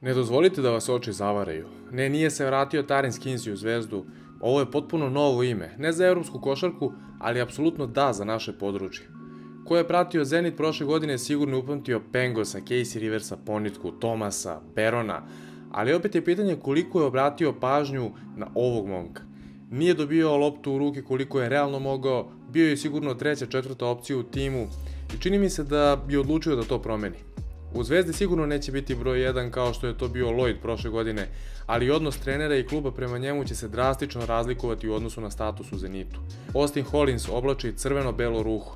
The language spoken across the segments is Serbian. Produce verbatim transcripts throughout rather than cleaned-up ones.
Ne dozvolite da vas oči zavaraju. Ne, nije se vratio Tyrese Kinsey u Zvezdu. Ovo je potpuno novo ime. Ne za evropsku košarku, ali apsolutno da za naše područje. Ko je pratio Zenit prošle godine sigurno upamtio Pengosa, Casey Riversa, Ponitku, Tomasa, Perona, ali opet je pitanje koliko je obratio pažnju na ovog momka. Nije dobio loptu u ruke koliko je realno mogao, bio je sigurno treća, četvrta opcija u timu i čini mi se da bi odlučio da to promeni. U Zvezdi sigurno neće biti broj jedan kao što je to bio Lloyd prošle godine, ali odnos trenera i kluba prema njemu će se drastično razlikovati u odnosu na status u Zenitu. Austin Hollins oblači crveno-belo ruho.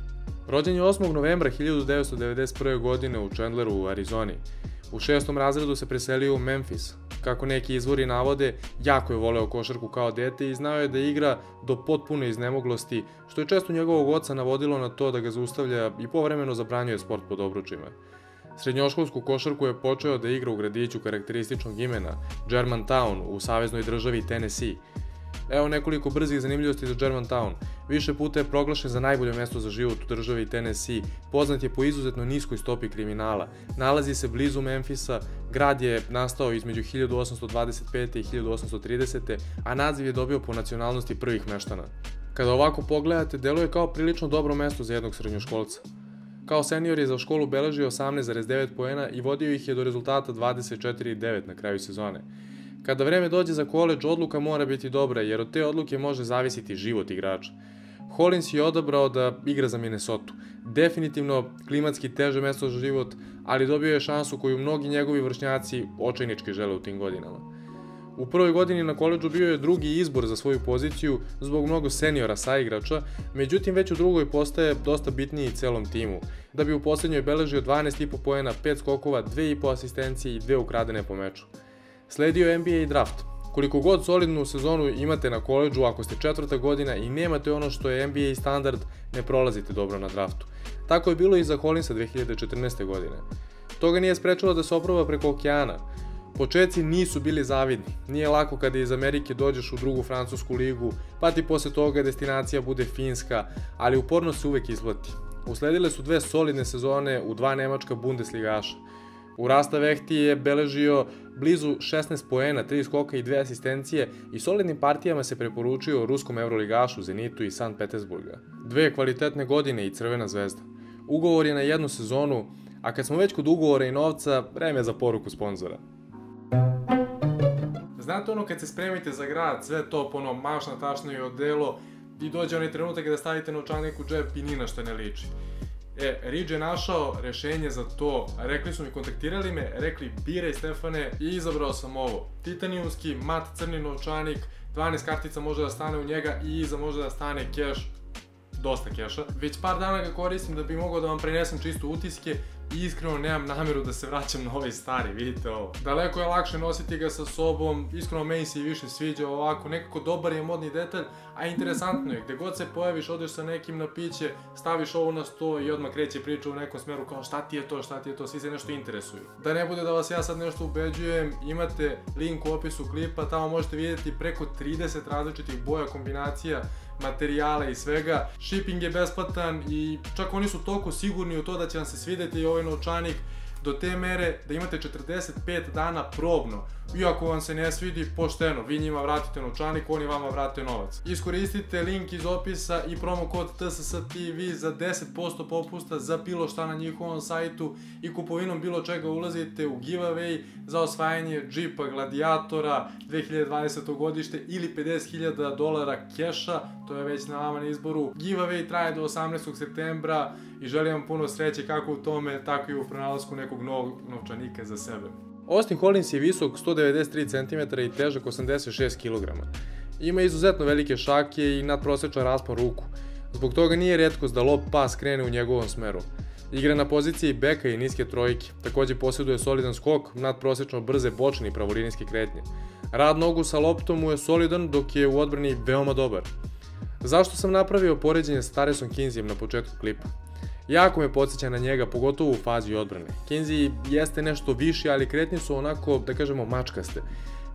Rođen je osmog novembra hiljadu devetsto devedeset prve. godine u Chandleru u Arizoni. U šestom razredu se preselio u Memphis. Kako neki izvori navode, jako je voleo košarku kao dete i znao je da igra do potpune iznemoglosti, što je često njegovog oca navodilo na to da ga zaustavlja i povremeno zabranjuje sport pod obručima. Srednjoškolsku košarku je počeo da igra u gradiću karakterističnog imena, Germantown u saveznoj državi Tennessee. Evo nekoliko brzih zanimljivosti za Germantown. Više puta je proglašen za najbolje mesto za život u državi Tennessee, poznat je po izuzetno niskoj stopi kriminala, nalazi se blizu Memphisa, grad je nastao između hiljadu osamsto dvadeset pete. i hiljadu osamsto tridesete. a naziv je dobio po nacionalnosti prvih meštana. Kada ovako pogledate, deluje kao prilično dobro mesto za jednog srednjoškolca. Kao senior je za školu beležio osamnaest zarez devet poena i vodio ih je do rezultata dvadeset četiri devet na kraju sezone. Kada vreme dođe za koledž, odluka mora biti dobra, jer od te odluke može zavisiti život igrača. Hollins je odabrao da igra za Minnesota. Definitivno klimatski teže mesto za život, ali dobio je šansu koju mnogi njegovi vršnjaci očajnički žele u tim godinama. U prvoj godini na koledžu bio je drugi izbor za svoju poziciju zbog mnogo seniora saigrača, međutim već u drugoj postaje dosta bitniji celom timu, da bi u poslednjoj beležio dvanaest zarez pet poena, pet skokova, dve zarez pet asistencije i dve ukradene po meču. Sledio je N B A draft. Koliko god solidnu sezonu imate na koledžu, ako ste četvrta godina i nemate ono što je N B A standard, ne prolazite dobro na draftu. Tako je bilo i za Hollinsa dve hiljade četrnaeste. godine. To ga nije sprečilo da se oproba preko okeana. Početci nisu bili zavidni. Nije lako kada iz Amerike dođeš u drugu francusku ligu, pa ti posle toga destinacija bude Finska, ali uporno se uvek isplati. Usledile su dve solidne sezone u dva nemačka Bundesligaša. U Rasta Vehti je beležio blizu šesnaest poena, tri skoka i dve asistencije i solidnim partijama se preporučio ruskom evroligašu Zenitu i Sankt Petersburga. Dve kvalitetne godine i Crvena zvezda. Ugovor je na jednu sezonu, a kad smo već kod ugovora i novca, vreme je za poruku sponzora. Znate ono kad se spremite za grad, sve to po ono mašna, tašno i odelo i dođe onaj trenutak kada stavite novčanik u džep i ni na šta ne liči. E, Ridge je našao rešenje za to, rekli su mi, kontaktirali me, rekli biraj Stefane i izabrao sam ovo. Titanijumski, mat crni novčanik, dvanaest kartica može da stane u njega i iza može da stane keš, dosta keša. Već par dana ga koristim da bi mogao da vam prenesem čisto utiske i iskreno nemam nameru da se vraćam na ovaj stari, vidite ovo. Daleko je lakše nositi ga sa sobom, iskreno meni se i više sviđa ovako, nekako dobar je modni detalj, a interesantno je, gde god se pojaviš, odeš sa nekim na piće, staviš ovo na sto i odmah kreće priča u nekom smeru kao šta ti je to, šta ti je to, svi se nešto interesuju. Da ne bude da vas ja sad nešto ubeđujem, imate link u opisu klipa, tamo možete vidjeti preko trideset različitih boja, kombinacija, materijala i svega. Shipping je besplatan i čak oni su toliko sigurni u to da će vam se svideti i ovaj novčanik do te mere da imate četrdeset pet dana probno. Iako vam se ne svidi, pošteno, vi njima vratite novčanik, oni vama vrate novac. Iskoristite link iz opisa i promo kod T S S T V za deset posto popusta za bilo šta na njihovom sajtu i kupovinom bilo čega ulazite u giveaway za osvajanje džipa Gladiatora dve hiljade dvadesete. godište ili pedeset hiljada dolara keša, to je već na vama na izboru. Giveaway traje do osamnaestog septembra i želim vam puno sreće kako u tome, tako i u pronalasku nekog novog novčanika za sebe. Austin Hollins je visok sto devedeset tri centimetra i težak osamdeset šest kilograma. Ima izuzetno velike šake i nadprosečan raspon ruku. Zbog toga nije retkost da lob pas krene u njegovom smeru. Igra na poziciji beka i niske trojke, takođe posjeduje solidan skok, nadprosečno brze bočne i pravolinijske kretnje. Rad nogu sa loptom mu je solidan dok je u odbrani veoma dobar. Zašto sam napravio poređenje sa Tyresom Kinseyem na početku klipa? Jako me podsjeća na njega, pogotovo u fazi odbrane. Kinsey jeste nešto viši, ali kretnje su onako, da kažemo, mačkaste.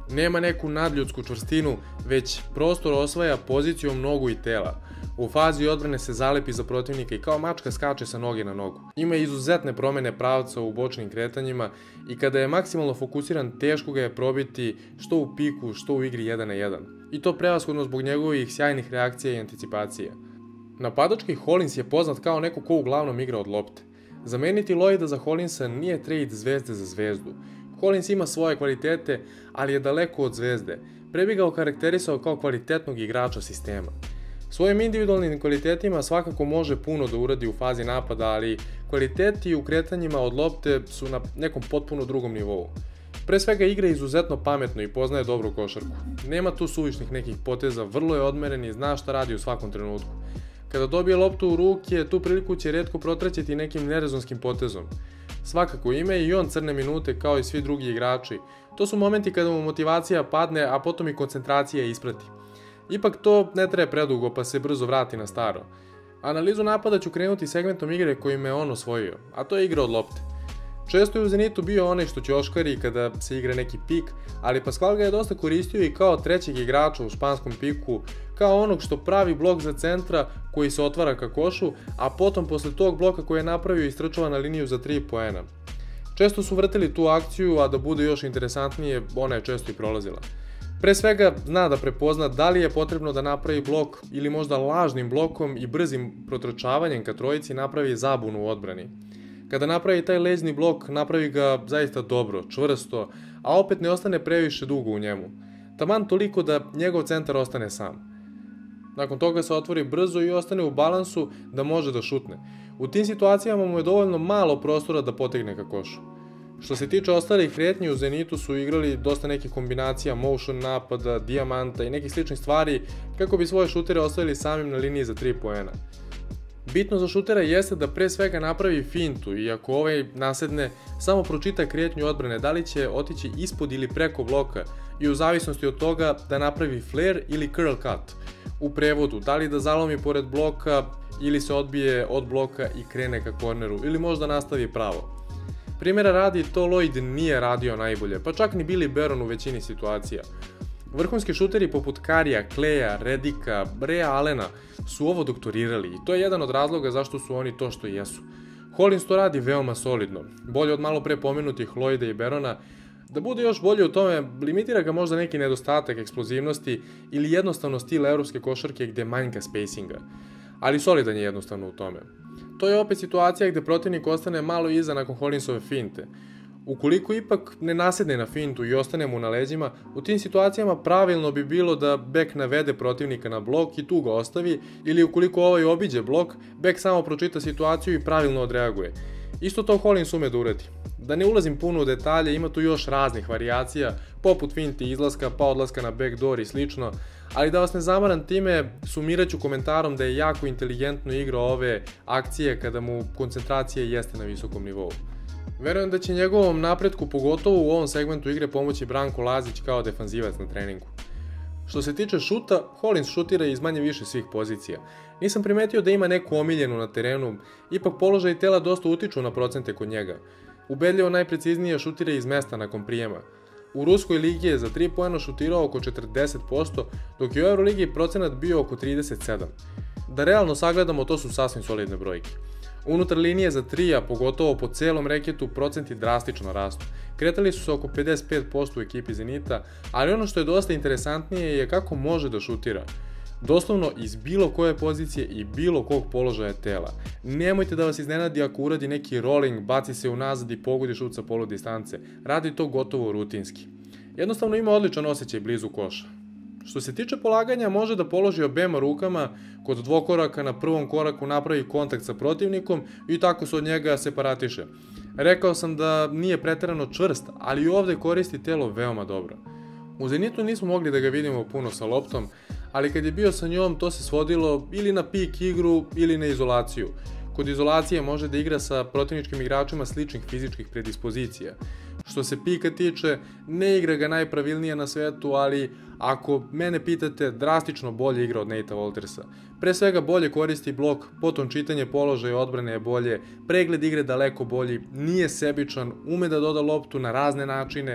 Nema neku nadljudsku čvrstinu, već prostor osvaja pozicijom nogu i tela. U fazi odbrane se zalepi za protivnika i kao mačka skače sa noge na nogu. Ima izuzetne promene pravca u bočnim kretanjima i kada je maksimalno fokusiran, teško ga je probiti što u piku, što u igri jedan na jedan. I to prevashodno zbog njegovih sjajnih reakcija i anticipacija. Napadački Hollins je poznat kao neko ko uglavnom igra od lopte. Zameniti Lloyda za Hollinsa nije trade zvezde za zvezdu. Hollins ima svoje kvalitete, ali je daleko od zvezde. Pre bi ga okarakterisao kao kvalitetnog igrača sistema. Svojim individualnim kvalitetima svakako može puno da uradi u fazi napada, ali kvaliteti u kretanjima od lopte su na nekom potpuno drugom nivou. Pre svega igra izuzetno pametno i poznaje dobru košarku. Nema tu suvišnih nekih poteza, vrlo je odmeren i zna šta radi u svakom trenutku. Kada dobije loptu u ruke, tu priliku će retko protraćiti nekim nerezonskim potezom. Svakako ima i on crne minute kao i svi drugi igrači. To su momenti kada mu motivacija padne, a potom i koncentracija isprati. Ipak to ne traje predugo pa se brzo vrati na staro. Analizu napada ću krenuti segmentom igre kojim je on osvojio, a to je igra od lopte. Često je u Zenitu bio onaj što će oškari kada se igra neki pik, ali Pascual ga je dosta koristio i kao trećeg igrača u španskom piku, kao onog što pravi blok za centra koji se otvara ka košu, a potom posle tog bloka koji je napravio istrčava na liniju za tri poena. Često su vrtili tu akciju, a da bude još interesantnije, ona je često i prolazila. Pre svega zna da prepozna da li je potrebno da napravi blok ili možda lažnim blokom i brzim protrčavanjem ka trojici napravi zabunu u odbrani. Kada napravi taj leđni blok, napravi ga zaista dobro, čvrsto, a opet ne ostane previše dugo u njemu. Taman toliko da njegov centar ostane sam. Nakon toga se otvori brzo i ostane u balansu da može da šutne. U tim situacijama mu je dovoljno malo prostora da potegne ka košu. Što se tiče ostalih kretnji, u Zenitu su igrali dosta nekih kombinacija, motion napada, dijamanta i nekih sličnih stvari kako bi svoje šutere ostavili samim na liniji za tri poena. Bitno za šutera jeste da pre svega napravi fintu i ako ovaj nasedne, samo pročita kretnju odbrane da li će otići ispod ili preko bloka i u zavisnosti od toga da napravi flare ili curl cut. U prevodu, da li da zalomi pored bloka ili se odbije od bloka i krene ka korneru ili možda nastavi pravo. Primjera radi, to Lloyd nije radio najbolje, pa čak ni Billy Baron u većini situacija. Vrhunski šuteri poput Karija, Kleja, Redika, Rea Allena su ovo doktorirali i to je jedan od razloga zašto su oni to što jesu. Hollins to radi veoma solidno, bolje od malo pre pomenutih Lloyda i Barona. Da bude još bolje u tome, limitira ga možda neki nedostatak eksplozivnosti ili jednostavno stil evropske košarke gde manjka spacinga, ali solidan je jednostavno u tome. To je opet situacija gde protivnik ostane malo iza nakon Hollinsove finte. Ukoliko ipak ne nasedne na fintu i ostane mu na leđima, u tim situacijama pravilno bi bilo da bek navede protivnika na blok i tu ga ostavi, ili ukoliko ovaj obiđe blok, bek samo pročita situaciju i pravilno odreaguje. Isto to Hollins ume da uradi. Da ne ulazim puno u detalje, ima tu još raznih varijacija, poput finti izlaska, pa odlaska na backdoor i slično, ali da vas ne zamaram time, sumirat ću komentarom da je jako inteligentno igrao ove akcije kada mu koncentracija jeste na visokom nivou. Verujem da će njegovom napretku, pogotovo u ovom segmentu igre, pomoći Branko Lazić kao defanzivac na treningu. Što se tiče šuta, Hollins šutira iz manje više svih pozicija. Nisam primetio da ima neku omiljenu na terenu, ipak položaj tela dosta utiču na procente kod njega. Ubedljivo najpreciznije šutira iz mesta nakon prijema. U Ruskoj ligi je za tri poena šutirao oko četrdeset posto, dok je u Euroligi procenat bio oko trideset sedam. Da realno sagledamo, to su sasvim solidne brojke. Unutar linije za tri, a pogotovo po celom reketu, procenti drastično rastu. Kretali su se oko pedeset pet posto u ekipi Zenita, ali ono što je dosta interesantnije je kako može da šutira. Doslovno iz bilo koje pozicije i bilo kog položaja tela. Nemojte da vas iznenadi ako uradi neki rolling, baci se unazad i pogodi šut sa polu distance. Radi to gotovo rutinski. Jednostavno ima odličan osjećaj blizu koša. Što se tiče polaganja, može da položi obema rukama, kod dvokoraka na prvom koraku napravi kontakt sa protivnikom i tako se od njega separatiše. Rekao sam da nije preterano čvrst, ali i ovde koristi telo veoma dobro. U Zenitu nismo mogli da ga vidimo puno sa loptom, ali kad je bio sa njom to se svodilo ili na pik igru ili na izolaciju. Kod izolacije može da igra sa protivničkim igračima sličnih fizičkih predispozicija. Što se pika tiče, ne igra ga najpravilnije na svetu, ali ako mene pitate, drastično bolje igra od Natea Waltersa. Pre svega bolje koristi blok, potom čitanje položaja odbrane je bolje, pregled igre daleko bolji, nije sebičan, ume da doda loptu na razne načine,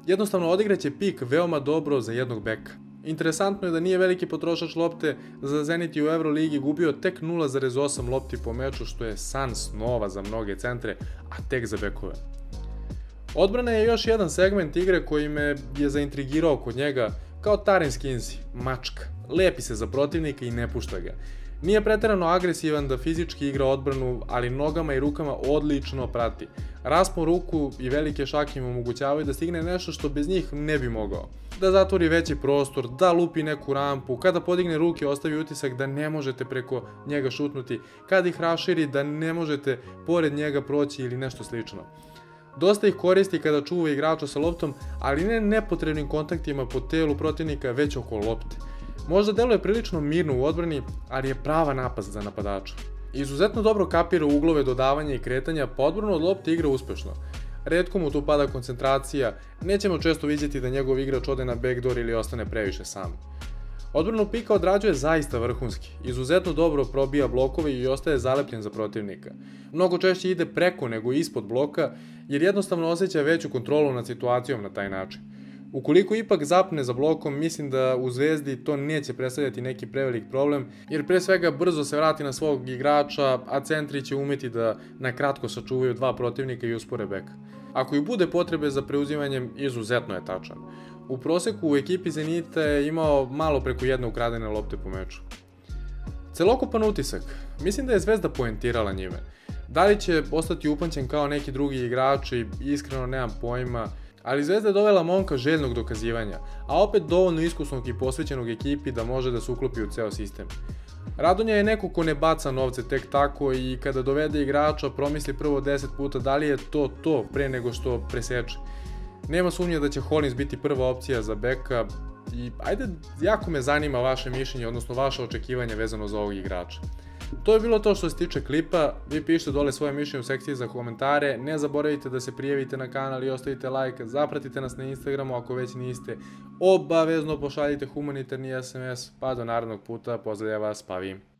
Jednostavno odigraće pik veoma dobro za jednog beka. Interesantno je da nije veliki potrošač lopte, za Zenit je u Euroligi gubio tek nula zarez osam lopti po meču, što je san snova za mnoge centre, a tek za bekove. Odbrana je još jedan segment igre koji me je zaintrigirao kod njega, kao Taren Skinsy, mačka. Lepi se za protivnika i ne pušta ga. Nije preterano agresivan da fizički igra odbranu, ali nogama i rukama odlično prati. Raspon ruku i velike šake im omogućavaju da stigne nešto što bez njih ne bi mogao. Da zatvori veći prostor, da lupi neku rampu, kada podigne ruke ostavi utisak da ne možete preko njega šutnuti, kada ih raširi da ne možete pored njega proći ili nešto slično. Dosta ih koristi kada čuva igrača sa loptom, ali ne nepotrebnim kontaktima po telu protivnika, već oko lopte. Možda deluje prilično mirno u odbrani, ali je prava napast za napadača. Izuzetno dobro kapira uglove dodavanja i kretanja, pa odbranu od lopte igra uspešno. Retko mu tu pada koncentracija, nećemo često vidjeti da njegov igrač ode na backdoor ili ostane previše sam. Odbranu pika odrađuje zaista vrhunski, izuzetno dobro probija blokove i ostaje zalepljen za protivnika. Mnogo češće ide preko nego ispod bloka, jer jednostavno osjeća veću kontrolu nad situacijom na taj način. Ukoliko ipak zapne za blokom, mislim da u Zvezdi to neće predstavljati neki prevelik problem, jer pre svega brzo se vrati na svog igrača, a centri će umeti da na kratko sačuvaju dva protivnika i uspore beka. Ako i bude potrebe za preuzimanjem, izuzetno je tačan. U proseku u ekipi Zenita je imao malo preko jedne ukradene lopte po meču. Celokupan utisak, mislim da je Zvezda poentirala njime. Da li će ostati upamćen kao neki drugi igrači, iskreno nemam pojma, ali Zvezda je dovela momka željnog dokazivanja, a opet dovoljno iskusnog i posvećenog ekipi da može da se uklopi u ceo sistem. Radonja je neko ko ne baca novce tek tako i kada dovede igrača promisli prvo deset puta da li je to to pre nego što preseče. Nema sumnje da će Hollins biti prva opcija za beka i ajde, jako me zanima vaše mišljenje, odnosno vaše očekivanje vezano za ovog igrača. To je bilo to što se tiče klipa, vi pišite dole svoje mišljenje u sekciji za komentare, ne zaboravite da se prijavite na kanal i ostavite like, zapratite nas na Instagramu ako već niste, obavezno pošaljite humanitarni es em es, pa do narednog puta, pozdravlja vas Pavi.